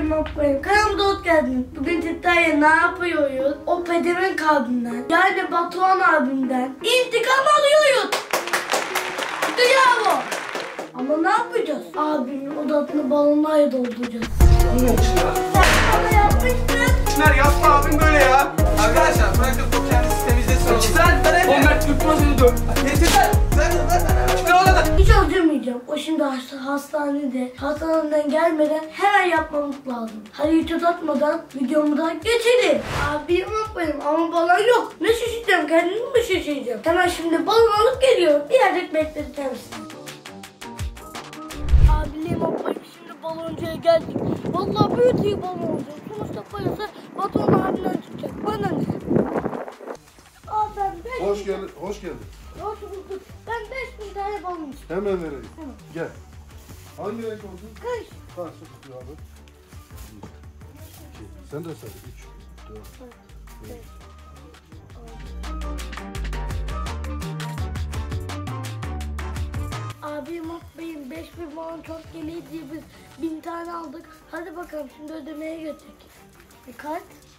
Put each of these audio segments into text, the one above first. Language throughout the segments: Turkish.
Abim ablayım. Kanalımda hoş geldiniz. Bugün Titta'ya ne yapıyoruz? O pedeven abimden, yani Batuhan abimden intikam alıyoruz. Bravo. Ama ne yapacağız? Abimin odasını balonlarla dolduracağız. Sen bana yapmıştın. Çınar yapma abim böyle ya. Arkadaşlar bırakın bu kendisi temizlesin. Sen o Mert tutmasını dön. Yeter. Çıkar oradan. Hiç öldürmeyeceğim. O şimdi hastanede. Hastaneden gelmeden hemen yapmamız lazım. Hadi hiç uzatmadan videomu da geçelim. Abim yapmayayım ama balon yok. Ne şişireceğim? Kendimi mi şişireceğim? Hemen şimdi balon alıp geliyorum. Birazcık bekleteceğim sizi. Abilerim yapmayayım. Şimdi baloncuya geldik. Vallahi büyük iyi balon olacak. Sonuçta parası Batuhan abimden çıkacak. Bana ne? Hoş geldin. Hoş geldin. Hoş bulduk. Ben 5000 tane balon istiyorum. Hemen vereyim. Tamam. Gel. Hangi renk oldu? Kış. Kaç tutuyor abi? 2. Sen de say. 3, 4, 5. Abim benim 5000 balon çok geliyor diye biz 1000 tane aldık. Hadi bakalım şimdi ödemeye götürecek. Bir kart.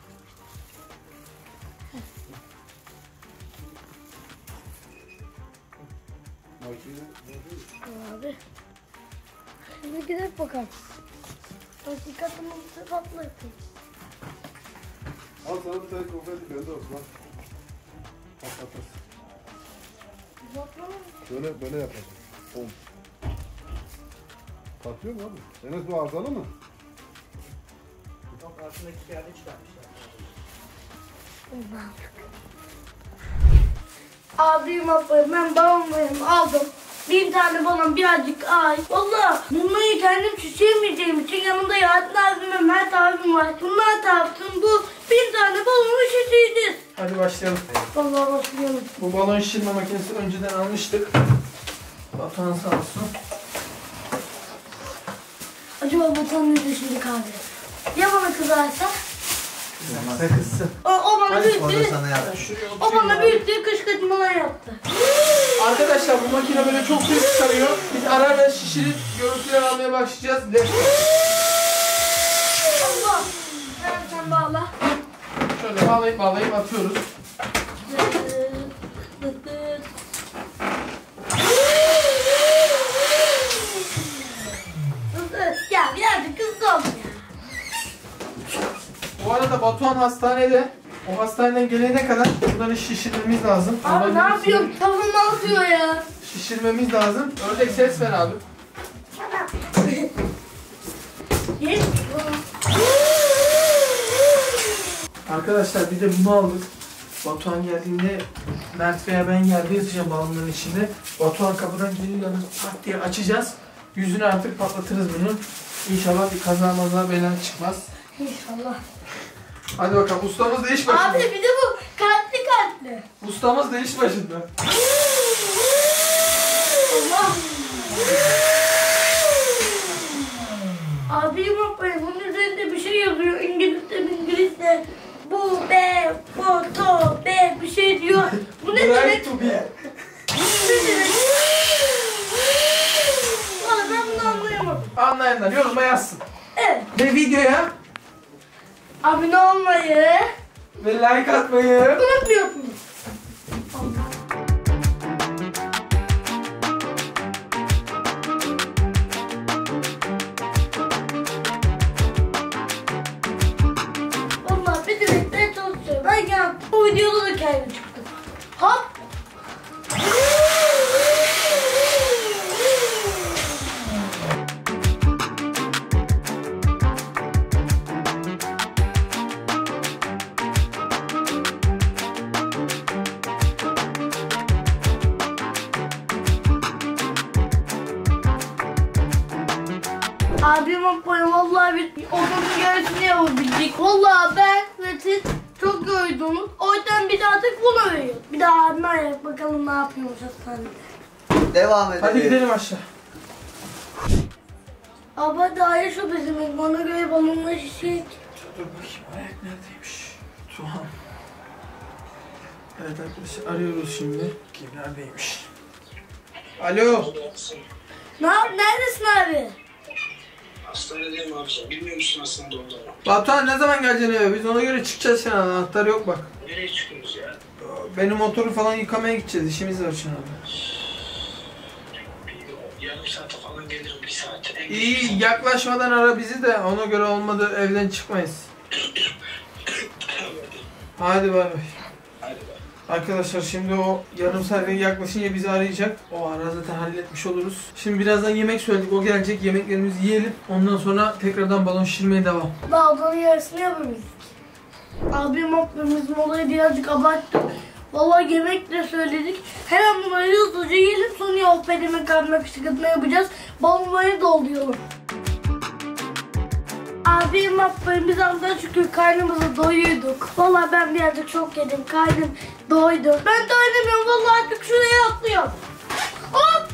Abi. Şimdi gidelim bakalım. Hakikatimi sıfatla yapayım. Al sana bir tane konfeti bende olsun lan. Patlatırsın. Böyle yapalım. 10. Patlıyor mu abi? Enes bu arızalı mı? Yok altındaki kağıdı çıkarmışlar. Abim abim ben balonlarımı aldım. 1000 tane balon birazcık ay. Valla bunları kendim şişirmeyeceğim için yanımda Yasin abim ve Mert abim var. Bunlar taraftan bu 1000 tane balonu şişireceğiz. Hadi başlayalım. Vallahi başlayalım. Bu balon şişirme makinesini önceden almıştık. Batuhan sağ olsun. Acaba Batuhan ne şimdi kahve? Ya bana kızarsa? Kızsın. O bana büyüttü. O bana büyüttü kışkırtmalar yaptı. Arkadaşlar bu makine böyle çok ses çıkarıyor. Biz ara ara şişirip görüntüler almaya başlayacağız. Allah. Sen bağla. Şöyle bağlayıp atıyoruz. Ya birazcık hızlı ol ya. Bu arada Batuhan hastanede. O hastaneden gelene kadar bunları şişirmemiz lazım. Abi ne yapıyorsun? Tavuğumu atıyor ya. Şişirmemiz lazım. Ördek ses ver abi. Geç. Arkadaşlar bir de bunu aldık. Batuhan geldiğinde Mert veya ben yerde yatacağım balonların içinde. Batuhan kapıdan gelir yanı pat diye açacağız. Yüzünü artık patlatırız bunu. İnşallah bir kaza bela çıkmaz. İnşallah. Hadi bakalım ustamız da iş başında. Abi bir de bu kalpli. Ustamız da iş başında. Allah. Abi bakmayın bunun üzerinde bir şey yazıyor. İngilizce. Bu be, foto, be bir şey diyor. Bu ne demek? To be. Bu ne demek? Valla ben bunu anlayamadım. Anlayanlar yoruma yazsın. Evet. Ve videoya Abone olmayı ve like atmayı unutmuyorsunuz. Vallahi bir direkten çalışıyorum. Ben yaptım. Bu videoda da kendim çıktım. Hop. Abim yapmayın vallahi bir okulun yarısını yapabildik. Vallahi ben ve siz çok yoruldunuz. O yüzden biz artık bunu veriyoruz. Bir daha abime ayak bakalım ne yapıyormuş hastanede. Devam edelim. Hadi gidelim aşağı. Abi daha yaşa bizim bana göre balonla şişe. Dur bakayım ayak neredeymiş? Tuhan. Evet arkadaşlar arıyoruz şimdi. Kim neredeymiş? Alo. Neredesin abi? Hastanedeyim abiciğim. Bilmiyor musun hastanede olduğunu? Batuhan ne zaman geleceksin eve? Biz ona göre çıkacağız yani. Anahtar yok bak. Nereye çıkıyoruz ya? Benim motoru falan yıkamaya gideceğiz. İşimiz var şimdi. Bir yarım saate falan gelirim, bir saat. İyi, yaklaşmadan ara bizi de ona göre olmadı evden çıkmayız. Hadi bay bay. Hadi bak. Arkadaşlar şimdi o yarım saate yaklaşınca bizi arayacak. O ara zaten halletmiş oluruz. Şimdi birazdan yemek söyledik. O gelecek. Yemeklerimizi yiyelim. Ondan sonra tekrardan balon şişirmeye devam. Daha odanın yarısını yapabildik. Abim abimizin olayı birazcık abarttık. Vallahi yemek de söyledik. Hemen bunları hızlıca yiyelim. Sonra o pedime kalmak sıkıntı yapacağız. Balonları dolduralım. Abim abimiz Allah'a şükür karnımızı doyurduk. Vallahi ben birazcık çok yedim. Karnım doydu. Ben dayanamıyorum. Vallahi artık şuraya atlıyorum. Hop!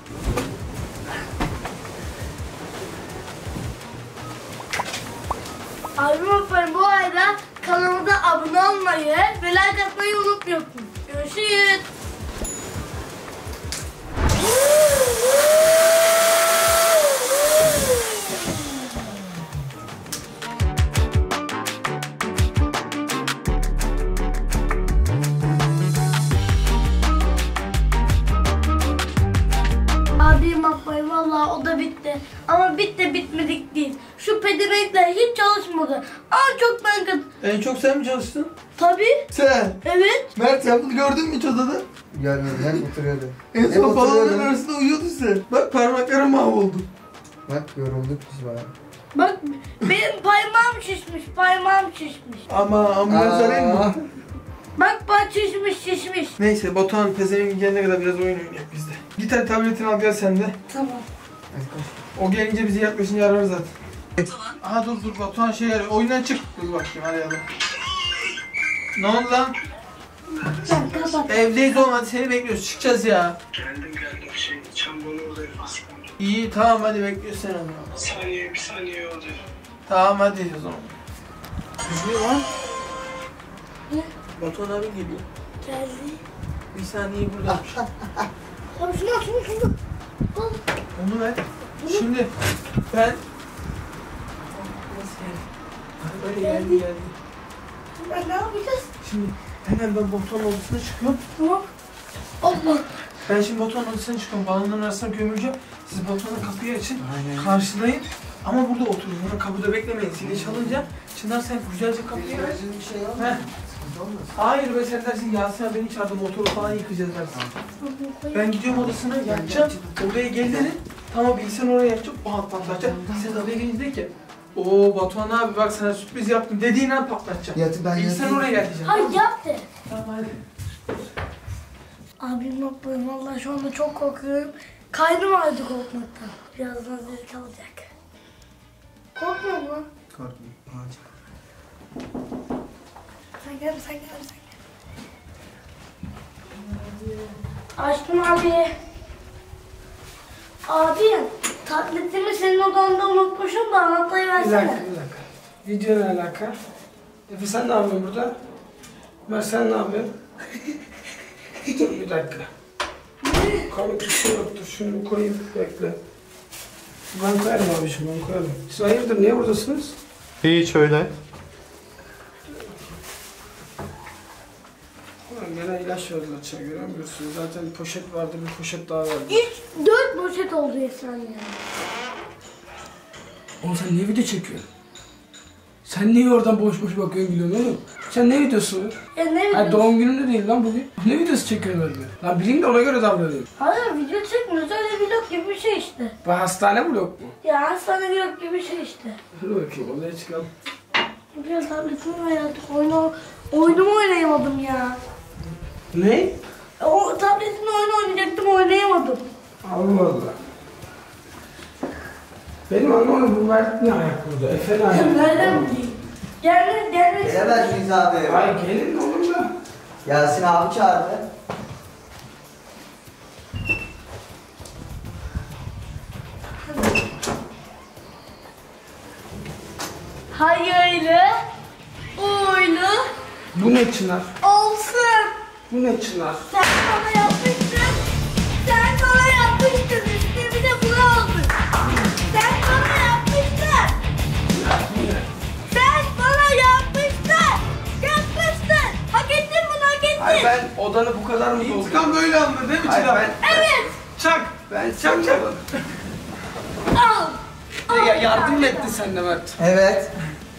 Abim abim bu arada kanalıma da abone olmayı ve like atmayı unutmuyorsun. Görüşürüz. Abim abim vallahi o da bitti. Ama bitmedik değil. Şu pedemenkler hiç çalışmadı. Ama çok ben En çok sen mi çalıştın? Tabii. Sen. Evet. Mert sen bunu gördün mü hiç odada? Görmedim, hep oturuyordu. En Hep son balonların oturuyordum. arasında uyuyordun sen. Bak parmaklarım mahvoldu. Bak yorulduk biz bayağı. Bak benim parmağım şişmiş. Ama ambulans arayayım mı? Bak şişmiş. Neyse Batuhan pezevenk gelene kadar biraz oyun oynayalım biz de. Git hadi tabletini al gel sen de. Tamam. Hadi koş. O gelince bizi yaklaşınca arar zaten. Aha dur Batuhan şey arıyor. Oyundan çık. Dur bakayım arayalım. Ne oldu lan? Sen kapat. Evdeyiz oğlum hadi seni bekliyoruz. Çıkacağız ya. Geldim. Çambalı oradayım hastanede. İyi tamam hadi bekliyoruz seni onu. Bir saniye oldu. Tamam hadi o zaman. Düşüyor lan. Ne? Batuhan abi geliyor. Geldi. Bir saniye burada. Abi şunu al. Onu ver. Şimdi ben... Böyle geldi. Ben ne yapacağız? Şimdi hemen ben Batuhan'ın odasına çıkıyorum. Tamam. Allah. Ben şimdi Batuhan'ın odasına çıkıyorum. Balonların arasına gömüleceğim. Siz Batuhan'ın kapıyı açın. Aynen. Karşılayın. Ama burada oturun. Bunu kapıda beklemeyin. Zili çalınca. Çınar sen güzelce kapıyı aç. Bir şey yok. Heh. Sıkıntı olmaz. Hayır be sen dersin Yasin abi beni çağırdı motoru falan yıkayacağız dersin. Ben gidiyorum odasına yakacağım. Oraya gelirim. Tamam bilgisayarı oraya yakacağım. Aha patlatacak. Siz oraya gelince de ki Oo Batuhan abi bak sana sürpriz yaptım dediğin an patlatacağım. Ben Bilgisayarı oraya gel diyeceğim. Hayır yap de. Tamam hadi. Abim yapmayın. Vallahi şu anda çok korkuyorum. Karnım ağrıdı korkmaktan. Birazdan zil çalacak. Korkmuyor mu? Korkma. Sen gel. Açtım abi. Abi, tabletimi senin odanda unutmuşum da anahtarı Bir versene. dakika. Video ne alaka? Efe sen ne yapıyorsun burada? Ömer sen ne yapıyorsun? Dur bir dakika. Komik bir şey yoktur. Şunu bir koyayım. Bekle. Ben koyarım abiciğim, ben koyarım. Siz hayırdır, niye buradasınız? Hiç öyle. Gene ilaç verdiler çay, görüyor musunuz? Zaten poşet vardı, bir poşet daha verdi. İlk 4 poşet oldu Esen ya. Oğlum sen niye video çekiyorsun? Sen niye oradan boş boş bakıyorsun gülüyorsun oğlum? Sen ne videosu? Ya ne Ha videosu? doğum gününde değil lan bugün. Ne videosu çekiyorsun öyle? Lan bileyim de ona göre davranayım. Hayır video çekmiyoruz öyle vlog gibi bir şey işte. Bu hastane vlog mu? Ya hastane vlog gibi bir şey işte. Dur bakayım, olaya çıkalım. Biraz tabletimi ver artık oyunumu oynayamadım ya. Ne? O tabletimle oyun oynayacaktım oynayamadım. Allah Allah. Benim anlamadım bu Mert ne ayak burada? Efe ne ayak burada? Nereden bileyim? Gelme. Gelemez miyiz abi? Ay gelin oğlum da. Yasin abi çağırdı. Hayırlı, uğurlu Bu ne Çınar? olsun. Bu ne Çınar? Sen bana yapmıştın. Sen bana yapmıştın. Üstüne bir de bunu aldın. Sen bana yapmıştın. odanı bu kadar mı doldurdun? İntikam böyle alınır değil mi Hayır, Çınar? Evet. Çak. Ben Çak çak. Al. Yardım mı ettin sen de Mert? Evet.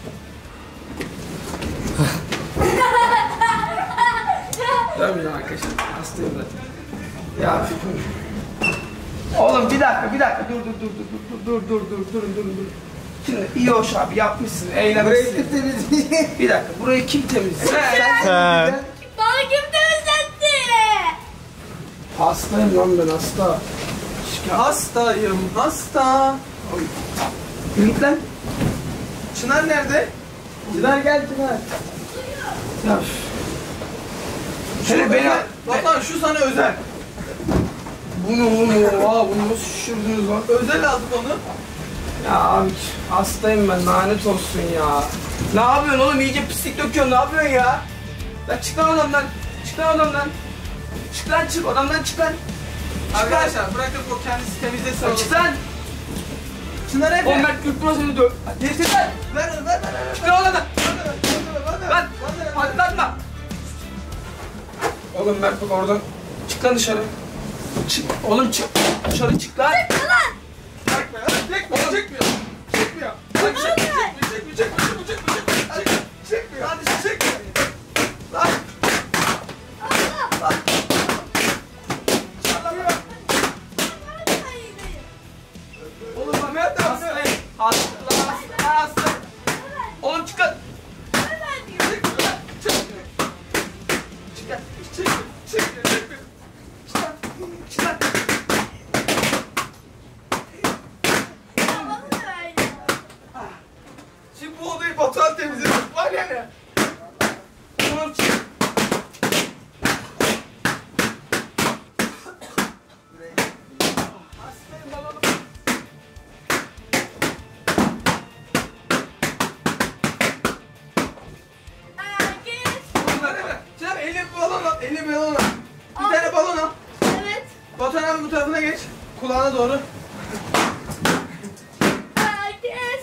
Dönmeyeceğim arkadaşlar. Hastayım zaten. Ya. Oğlum bir dakika. Dur. Şimdi iyi hoş abi yapmışsın, eğlenmişsin. Bir dakika, burayı kim temizledi? Sen. Bana kim temizletti? Hastayım lan ben, hasta. Hastayım hasta. Git lan. Çınar nerede? Çınar gel Çınar. Ya. Hele beni... Batuhan şu sana özel. Bunu nasıl şişirdiniz lan? Özel aldık onu. Ya abi hastayım ben, lanet olsun ya. Ne yapıyorsun oğlum, iyice pislik döküyorsun, ne yapıyorsun ya? Lan çık lan odamdan, çık odamdan çık lan. Arkadaşlar bırakın o kendisi temizlesin onu. Çık lan. Çınar Efe. Oğlum Mert Gülpın'a seni döv. Getir lan. Ver. Çık lan odamdan. Lan patlatma. Oğlum Mert bak oradan. Çık lan dışarı. Çık. Oğlum çık. Dışarı çık lan. Çekmiyor. Lan çekmiyor. Hadi çekmiyor. Lan. Oğlum Mehmet de hasta. Oğlum çık lan. Şimdi bu odayı Batuhan temizlemiş. Var ya ne? Oğlum çık. Çınar elini balon al. Bir tane balon al. Evet. Batuhan abi bu tarafına geç. Kulağına doğru. Herkes.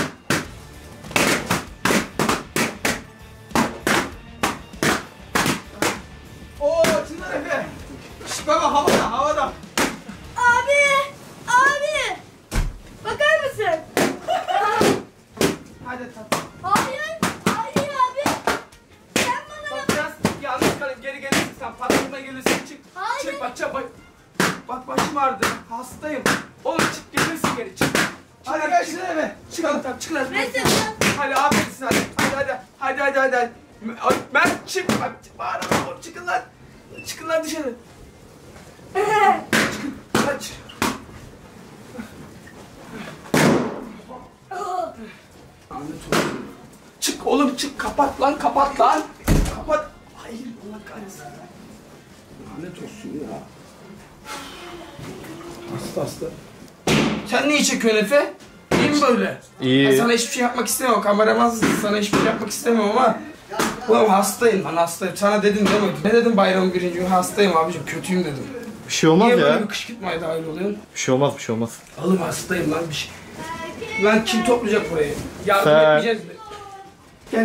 Oo Çınar Efe. Şşt baba havada. Abi. Bakar mısın? Hadi tatlım. Hayır abi. Sen bana Bak biraz yalnız kalın, geri gelirsin sen, patlatma gelirsin, çık. Hayır. Çık bak başım ağrıdı, hastayım. Oğlum çık, gelirsin geri, çık. Hadi gel Çınar Efe. Çıkalım tamam, çık lan. Neyse. Hadi aferin hadi. Mert çık, bak bağırma oğlum, çıkın lan dışarı. Çıkın, çık. Ahmet oğlum. Çık oğlum çık, kapat lan. Kapat. Hayır, Allah kahretsin. Lanet olsun ya. Hasta. Sen niye çekiyorsun Efe? İyi mi böyle? İyi. Ben sana hiçbir şey yapmak istemiyorum. Kameramansın, sana hiçbir şey yapmak istemiyorum ama oğlum hastayım. Sana dedim değil mi? Ne dedim bayramın birinci günü? Hastayım abicim, kötüyüm dedim. Bir şey olmaz Niye ya. böyle bir kışkırtmaya dahil oluyorsun? Bir şey olmaz. Oğlum hastayım lan bir şey. Lan kim toplayacak burayı? Yardım Sen. etmeyeceğiz mi? Gel.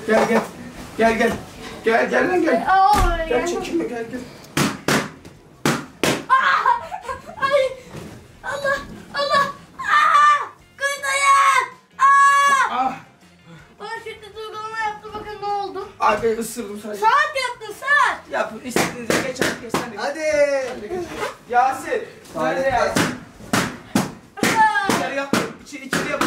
Gel lan gel. Gel çekinme gel. Ay. Allah. Kıytayım. Ah. Bana şiddet uygulama yaptı, bakın ne oldu. Abi ısırdım sadece. Saat yaptın saat. Yapın istediğinize geç sen de. Hadi. Yasin. Nerede Yasin? İçeri yapın. İçeri yapın.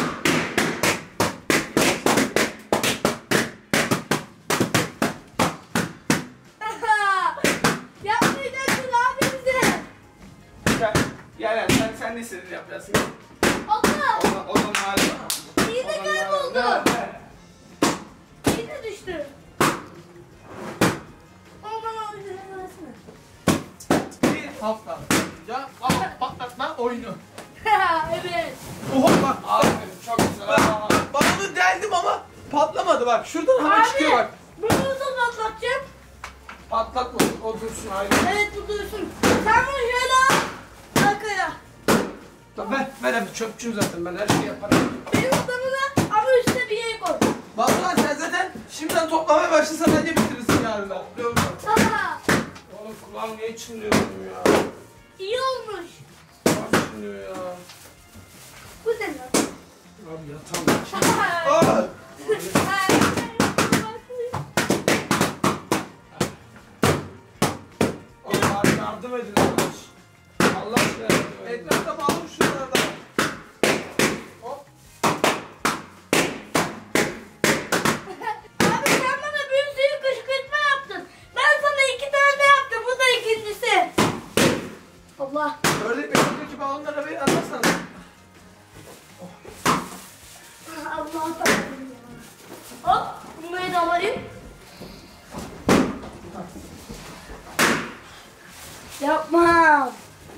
Yapmayacaksın abi bize. Gel sen de istediğini yapacaksın. Allah. O zaman hali. İyi de kayboldu. İyi de düştü. Ama bana o yüzden versene. Bir hafta. Ya ama patlatma oyunu. Evet. Oha bak. Aferin çok güzel. Bak onu deldim ama patlamadı bak. Şuradan hava çıkıyor bak. Bunu nasıl patlatacağım? Patlatma, o dursun ayrı. Evet, bu dursun. Sen bunu şöyle al. Arkaya. Tamam ver abi, çöpçüyüm zaten, ben her şeyi yaparım. Benim odamına ama üstüne bir yere koy. Batuhan sen zaten şimdiden toplamaya başlasan bence bitirirsin yarın. Aha. Kulağım niye çınlıyor benim ya? İyi olmuş. Kulağım çınlıyor ya. Bu ne lan? Abi yatamam. Allah yardım edin arkadaş. Allah aşkına yardım edin. Etrafta bağlı şuralarda. Abi sen bana bir sürü kışkırtma yaptın. Ben sana 2 tane yaptım. Bu da ikincisi. Allah. Ördeki balonlara bir atarsan. Allah tanrım ya. Hop. Bunları da alayım. Yapmam.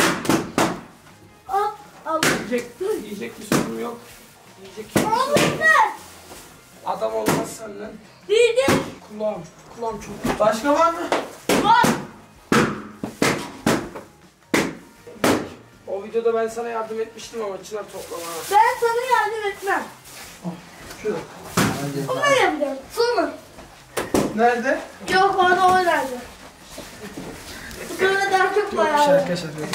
Hop. Allah. Yiyecek bir sorun yok. Yiyecek bir sorun yok. Olmadı. Adam olmaz senden. Bildim. Kulağım çok. Başka var mı? Var. O videoda ben sana yardım etmiştim ama çınar toplamana. Ben sana yardım etmem. Şurada. Bunu yapacağım. Sonra. Nerede? Çok fazla o nerede? Bu kadar daha çok bayağı. Şaka yapıyorum.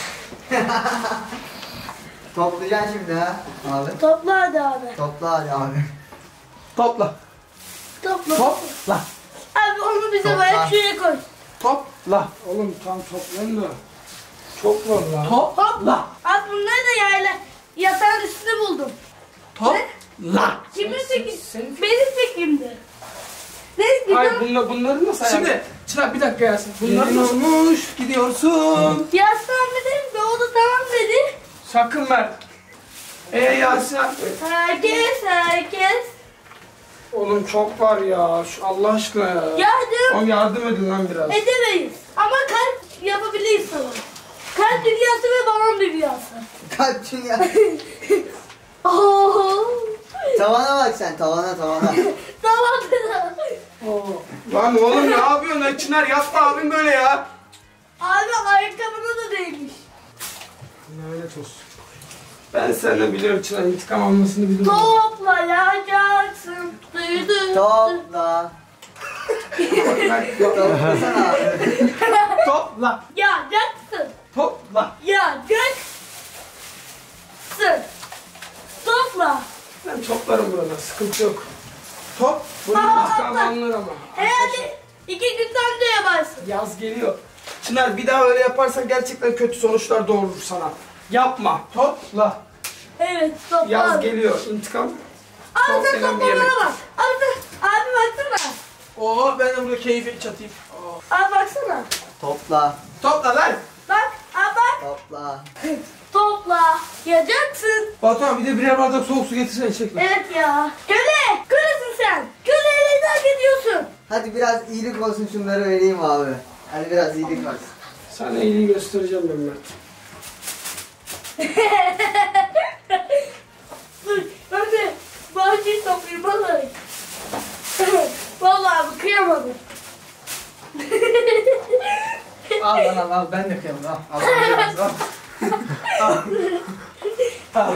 Toplayacaksın şimdi ha abi. Topla hadi abi. Topla hadi abi. Topla. Topla. Topla. Abi onu bize Topla. böyle şuraya koy. Topla. Oğlum tam toplayın da. Çok var lan. Topla. Abi bunları da yayla yatağın üstünde buldum. Topla. Kimin fikri? Senin- Benim fikrimdi. Neyse Hayır gidiyorum. bunları nasıl Şimdi Çınar bir dakika Yasin. Bunlar Gelin nasıl olmuş? Gidiyorsun. Yaslan dedim ve o da tamam dedi. Sakın ver. Yasin. Herkes. Oğlum çok var ya. Şu Allah aşkına ya. Yardım Oğlum yardım edin lan biraz. edemeyiz. Ama kalp yapabiliriz sana. Kalp dünyası ve balon dünyası. Kalp dünya. Ooo. Tavana bak sen tavana. Tamam. Lan oğlum ne yapıyorsun lan Çınar? Yapma abim böyle ya. Abi ayakkabına da değmiş. Lanet olsun. Ben senden biliyorum Çınar. İntikam almasını biliyorum. Toplayacaksın. Duydun. Topla. Toplasana abi. Topla. Yacaksın. Topla. Yacaksın. Topla. Ben toplarım burada. Sıkıntı yok. Top. Bunun intikam alınır ama. Herhalde 2 günden de yaparsın. Yaz geliyor. Çınar bir daha öyle yaparsan gerçekten kötü sonuçlar doğurur sana. Yapma. Topla. Evet topla. Yaz abi. geliyor. İntikam. Abi Çok sen önemli yemek. toplamana bak. Abi baksana. Oo ben de burada keyfi çatayım. Oo. Abi baksana. Topla. Topla lan. Bak. Abi bak. Topla. Topla. Yacaksın. Batuhan bir de birer bardak soğuk su getirsene çekme. Evet ya. Köle. Kölesin sen. Köleyle terk ediyorsun. Hadi biraz iyilik olsun şunları vereyim abi. Hadi biraz iyilik olsun. Sana iyiliği göstereceğim ben Mert. Dur. Ben de bahçeyi toplayayım. Vallahi. Vallahi abi kıyamadım. Al lan al ben de kıyamam al. Al. Al.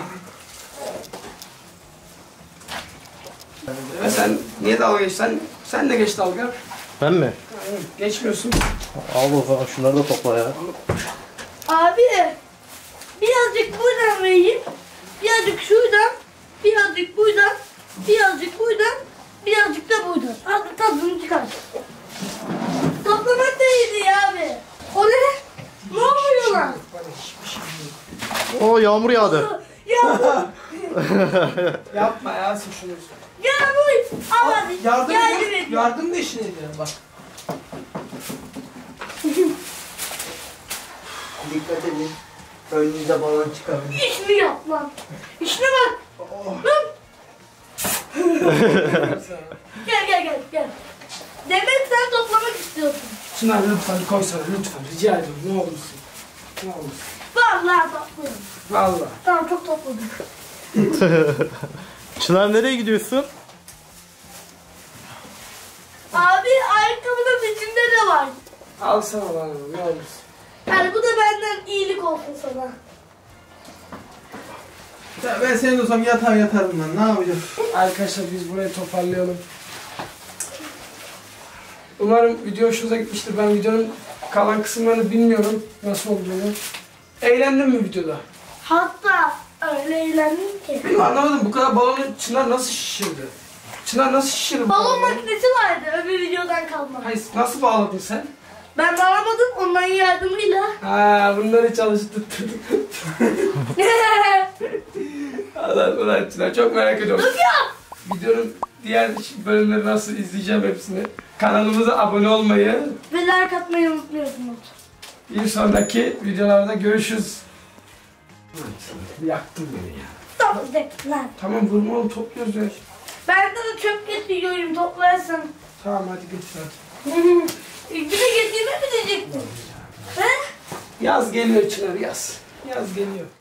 Ve sen niye dalga geçsen? Sen de geç dalga. Ben mi? Geçmiyorsun. Al o zaman şunları da topla ya. Abi birazcık buradan vereyim. Birazcık şuradan. Birazcık buradan. Birazcık buradan. Birazcık da buradan. Hadi tadını çıkar. Toplamak da iyiydi ya abi. O ne? Ne oluyor lan? Oo yağmur yağdı. Yağmur. Yapma ya sen şunu. Yağmur. Al hadi. Yardım Yardım edin. et. Yardım da işine ediyorum bak. Dikkat edin. Önünüze balon çıkabilir. İşini yap lan. İşine bak. Lan. Gel. Demek sen toplamak istiyorsun. Çınar lütfen koysana lütfen. Rica ediyorum ne olursun. Ne olursun. Vallahi topluyorum. Vallahi. Tamam çok topladım. Çınar nereye gidiyorsun? Abi ayakkabının içinde de var. Al sana bana ne olursun. Yani bu da benden iyilik olsun sana. Ya ben senin olsam yatarım lan ne yapacağım? Arkadaşlar biz burayı toparlayalım. Umarım video hoşunuza gitmiştir. Ben videonun Kalan kısımlarını bilmiyorum nasıl olduğunu. Eğlendin mi videoda? Hatta öyle eğlendim ki. Benim anlamadım, bu kadar balonu Çınar nasıl şişirdi? Çınar nasıl şişirdi? Balon makinesi vardı öbür videodan kalma. Hayır, nasıl bağladın sen? Ben bağlamadım onların yardımıyla. Ha, bunları çalıştırdın. Ulan Çınar, çok merak ediyorum. Videonun diğer bölümleri nasıl izleyeceğim hepsini. Kanalımıza abone olmayı, Ve like atmayı unutmuyorsunuz. bir sonraki videolarda görüşürüz. Yaktın beni ya. Tamam lan. Tamam, vurma oğlum, topluyoruz ya. Ben de çöp getiriyorum toplarsın. Tamam, hadi getir hadi. Bir de getirme mi diyecektin? He? Yaz geliyor Çınar, yaz. Yaz geliyor.